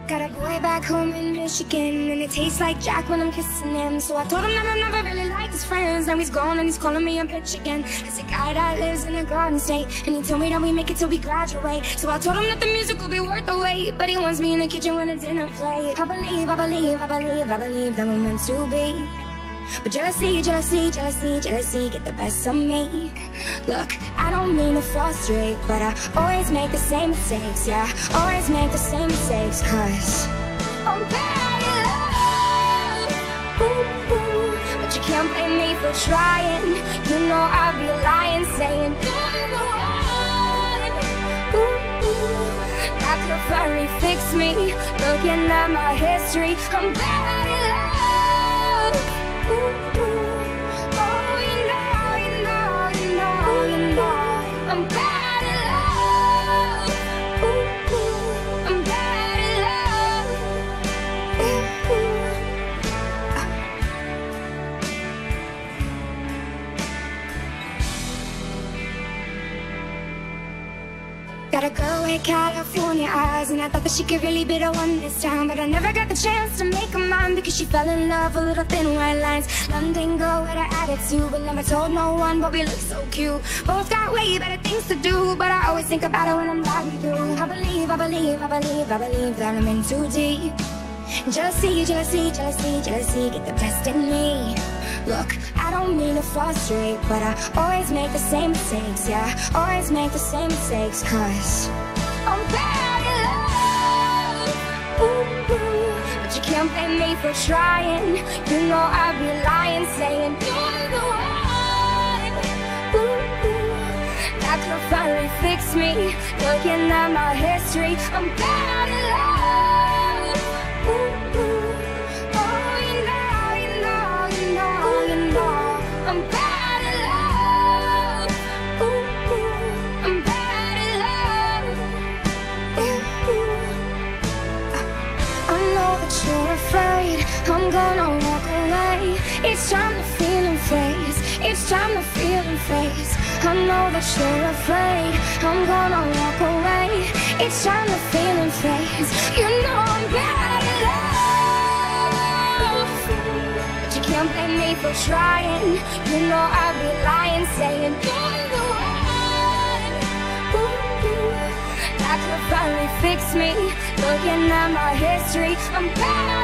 Got a boy back home in Michigan, and it tastes like Jack when I'm kissing him. So I told him that I never really liked his friends. Now he's gone and he's calling me a bitch again. It's a guy that lives in a garden state, and he told me that we make it till we graduate. So I told him that the music will be worth the wait, but he wants me in the kitchen when the dinner plate. I believe that we're meant to be. But jealousy get the best of me. Look, I don't mean to frustrate, but I always make the same mistakes. Yeah, always make the same mistakes, 'cause I'm bad at love. Ooh, ooh. But you can't blame me for trying. You know I'd be lying, saying you're the one. Ooh, ooh. That could finally fix me. Looking at my history, I'm bad at love. Ooh, ooh. Oh, you know, I'm bad at love. Ooh, ooh. I'm bad at love. Ooh, ooh. Got a girl with California eyes, and I thought that she could really be the one this time. But I never got the chance to make her mine, because she fell in love with little thin white lines. London girl with her attitude, but never told no one, but we look so cute. Both got way better things to do, but I always think about it when I'm driving through. I believe that I'm in too deep. Jealousy get the best in me. Look, I don't mean to frustrate, but I always make the same mistakes. Yeah, always make the same mistakes, 'cause I'm bad at love. Ooh, ooh. But you can't blame me for trying. You know I'd be lying, saying you're the one. Ooh, ooh. That could finally fix me. Looking at my history, I'm bad at love. Ooh, ooh. Oh, you know, I'm bad at love. Ooh, ooh. I'm bad at love. Ooh, ooh. I know that you're afraid I'm gonna walk away. It's time to feel and face. It's time to feel and face. I know that you're afraid I'm gonna walk away. It's time to feel and face. You know I'm bad at love. But you can't blame me for trying. You know I'd be lying, saying you're the one. Ooh, ooh. That could finally fix me. Looking at my history, I'm bad.